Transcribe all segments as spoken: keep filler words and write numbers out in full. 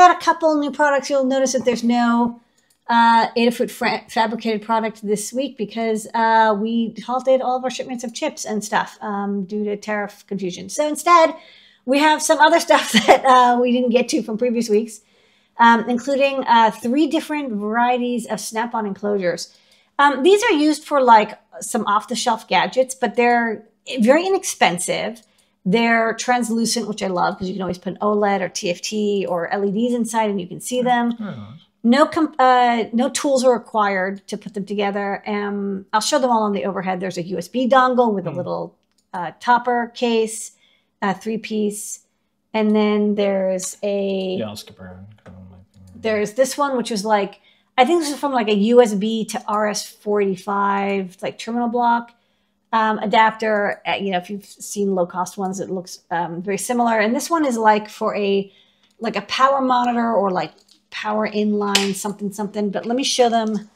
got a couple new products. You'll notice that there's no uh, Adafruit fabricated product this week because uh, we halted all of our shipments of chips and stuff um, due to tariff confusion. So instead, we have some other stuff that uh, we didn't get to from previous weeks, um, including uh, three different varieties of Snap-on enclosures. Um, these are used for like some off-the-shelf gadgets, but they're very inexpensive. They're translucent, which I love because you can always put an OLED or T F T or L E Ds inside and you can see them. No, uh, no tools are required to put them together. Um, I'll show them all on the overhead. There's a U S B dongle with mm. a little uh, topper case, a three-piece, and then there's a... Yeah, I'll skip around. There's this one, which is like, I think this is from like a U S B to R S four eighty-five, like terminal block um, adapter. Uh, you know, if you've seen low-cost ones, it looks um, very similar. And this one is like for a, like a power monitor or like power inline something something, but let me show them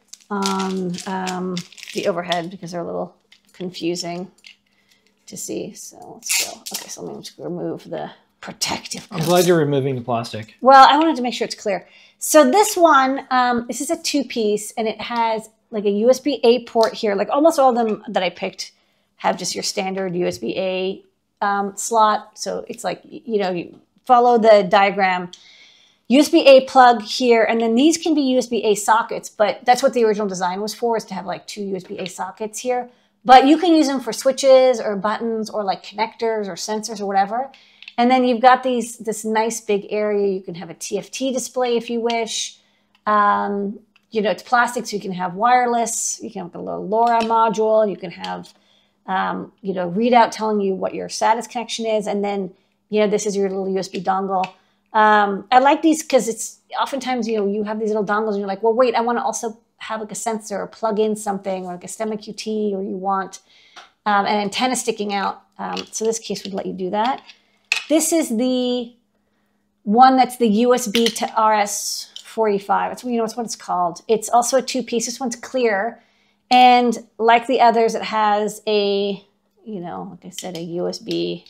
on um, the overhead because they're a little confusing to see. So let's go. Okay, so let me just remove the protective coat. I'm glad you're removing the plastic. Well, I wanted to make sure it's clear. So this one, um, this is a two-piece, and it has like a U S B A port here. Like almost all of them that I picked have just your standard U S B A um, slot. So it's like, you know, you follow the diagram. U S B A plug here, and then these can be U S B A sockets, but that's what the original design was for, is to have like two U S B A sockets here. But you can use them for switches or buttons or like connectors or sensors or whatever. And then you've got these this nice big area. You can have a T F T display if you wish. Um, you know, it's plastic, so you can have wireless. You can have a little LoRa module. You can have, um, you know, readout telling you what your status connection is. And then, you know, this is your little U S B dongle. Um, I like these because it's oftentimes, you know, you have these little dongles and you're like, well, wait, I want to also have like a sensor or plug in something or like a STEMMA Q T, or you want um, an antenna sticking out. Um, so this case would let you do that. This is the one that's the U S B to R S four eighty-five. It's, you know, it's what it's called. It's also a two-piece. This one's clear. And like the others, it has a, you know, like I said, a U S B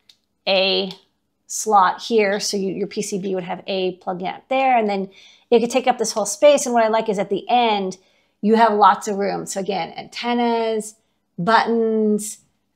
A slot here. So you, your P C B would have a plug in there. And then it could take up this whole space. And what I like is at the end, you have lots of room. So again, antennas, buttons,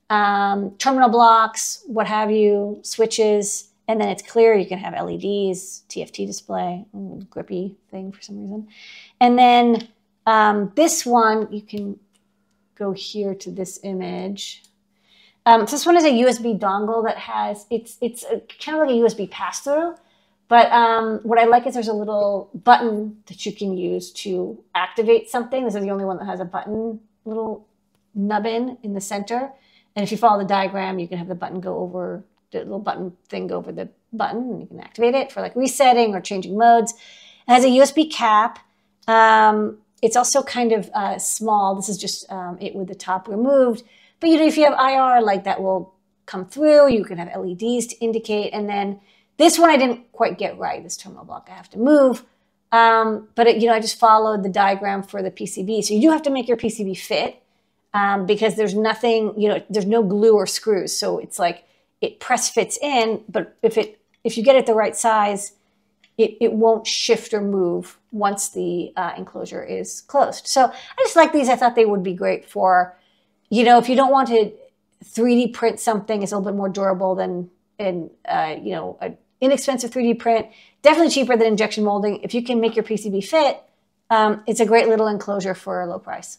um, terminal blocks, what have you, switches, and then it's clear. You can have L E Ds, T F T display, ooh, grippy thing for some reason. And then um, this one, you can go here to this image. Um, so this one is a U S B dongle that has, it's it's a, kind of like a U S B pass-through, but um, what I like is there's a little button that you can use to activate something. This is the only one that has a button, little nubbin in the center. And if you follow the diagram, you can have the button go over, the little button thing go over the button, and you can activate it for like resetting or changing modes. It has a U S B cap. Um, it's also kind of uh, small. This is just um, it with the top removed. But you know, if you have I R, like that will come through. You can have L E Ds to indicate. And then this one I didn't quite get right, this terminal block I have to move. Um, but it, you know, I just followed the diagram for the P C B. So you do have to make your P C B fit um, because there's nothing, you know, there's no glue or screws. So it's like it press fits in, but if it if you get it the right size, it, it won't shift or move once the uh, enclosure is closed. So I just like these. I thought they would be great for, you know, if you don't want to three D print something, it's a little bit more durable than, in, uh, you know, an inexpensive three D print, definitely cheaper than injection molding. If you can make your P C B fit, um, it's a great little enclosure for a low price.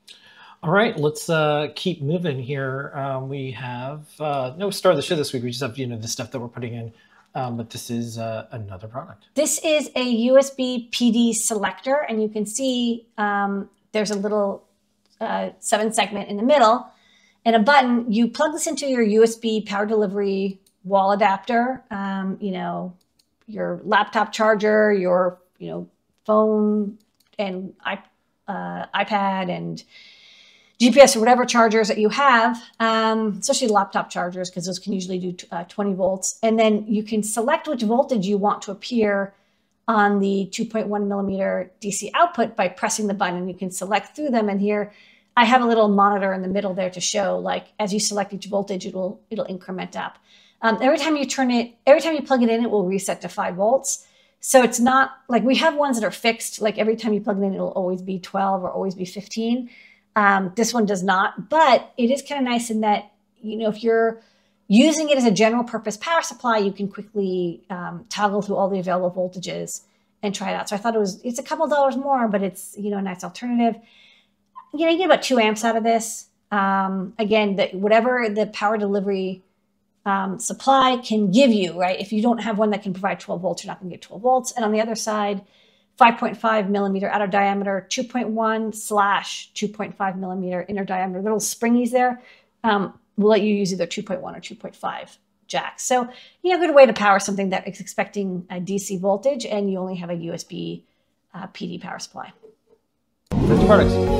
All right, let's uh, keep moving here. Um, we have, uh, no start of the show this week. We just have, you know, the stuff that we're putting in, um, but this is uh, another product. This is a U S B P D selector, and you can see um, there's a little Uh, seven segment in the middle and a button. You plug this into your U S B power delivery wall adapter, um, you know, your laptop charger, your, you know, phone and uh, iPad and G P S or whatever chargers that you have, um, especially laptop chargers, because those can usually do uh, twenty volts. And then you can select which voltage you want to appear on the two point one millimeter D C output by pressing the button. You can select through them, and here I have a little monitor in the middle there to show, like, as you select each voltage, it'll it'll increment up. Um, every time you turn it, every time you plug it in, it will reset to five volts. So it's not like we have ones that are fixed. Like every time you plug it in, it'll always be twelve or always be fifteen. Um, this one does not, but it is kind of nice in that, you know, if you're using it as a general purpose power supply, you can quickly um, toggle through all the available voltages and try it out. So I thought it was, it's a couple dollars more, but it's, you know, a nice alternative. You know, you get about two amps out of this. Um, again, the, whatever the power delivery um, supply can give you, right? If you don't have one that can provide twelve volts, you're not gonna get twelve volts. And on the other side, five point five millimeter outer diameter, two point one slash two point five millimeter inner diameter, little springies there. Um, will let you use either two point one or two point five jacks. So, you know, good way to power something that is expecting a D C voltage and you only have a U S B uh, P D power supply. That's products.